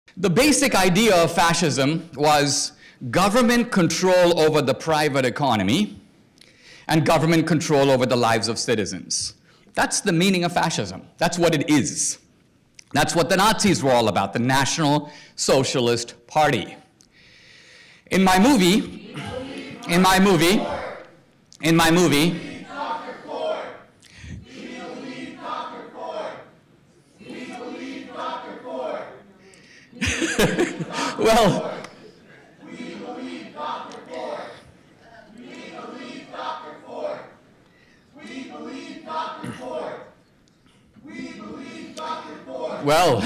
The basic idea of fascism was government control over the private economy and government control over the lives of citizens. That's the meaning of fascism. That's what it is. That's what the Nazis were all about, the National Socialist Party. In my movie, well, we believe Dr. Ford. We believe Dr. Ford. We believe Dr. Ford. We believe Dr. Ford. Well,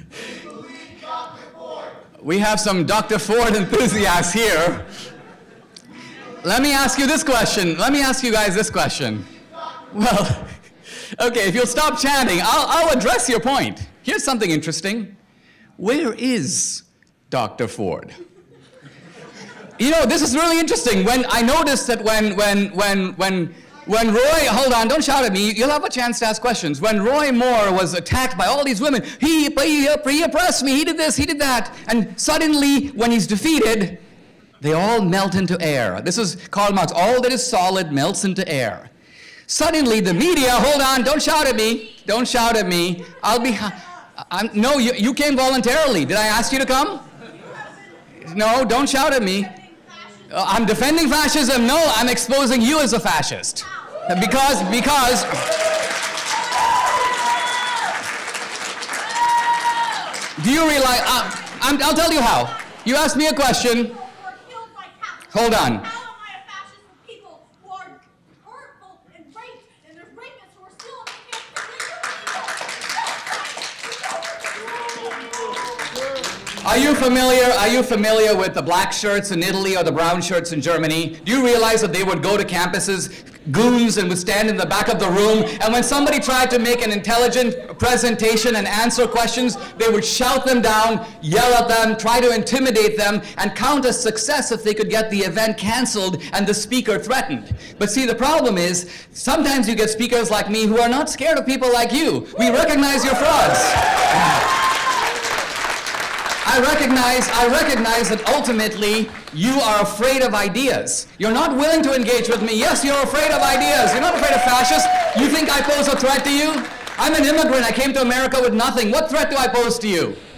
we have some Dr. Ford enthusiasts here. Let me ask you this question. Let me ask you guys this question. Well, okay, if you'll stop chanting, I'll address your point. Here's something interesting. Where is Dr. Ford? You know, this is really interesting. When I noticed that when Roy, hold on, don't shout at me, you'll have a chance to ask questions. When Roy Moore was attacked by all these women, he oppressed me, he did this, he did that, and suddenly, when he's defeated, they all melt into air. This is Karl Marx, all that is solid melts into air. Suddenly, the media, hold on, don't shout at me, don't shout at me, no, you came voluntarily. Did I ask you to come? No, don't shout at me. I'm defending fascism. No, I'm exposing you as a fascist. Because do you realize, I'll tell you how. You asked me a question. Hold on. Are you familiar with the black shirts in Italy or the brown shirts in Germany? Do you realize that they would go to campuses, goons, and would stand in the back of the room, and when somebody tried to make an intelligent presentation and answer questions, they would shout them down, yell at them, try to intimidate them, and count as success if they could get the event canceled and the speaker threatened. But see, the problem is, sometimes you get speakers like me who are not scared of people like you. We recognize your frauds. I recognize that ultimately you are afraid of ideas. You're not willing to engage with me. Yes, you're afraid of ideas. You're not afraid of fascists. You think I pose a threat to you? I'm an immigrant. I came to America with nothing. What threat do I pose to you?